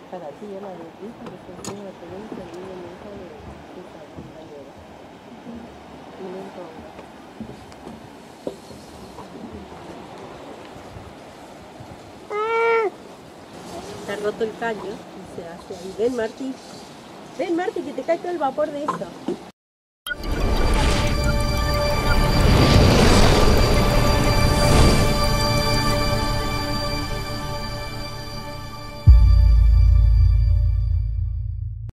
para ti, yo la dentista, que se tiene una experiencia de mi hija de esa compañera. Y no entonces. Está roto el caño y se hace ahí. Ven, Marti. Ven, Marti, que te cae todo el vapor de eso.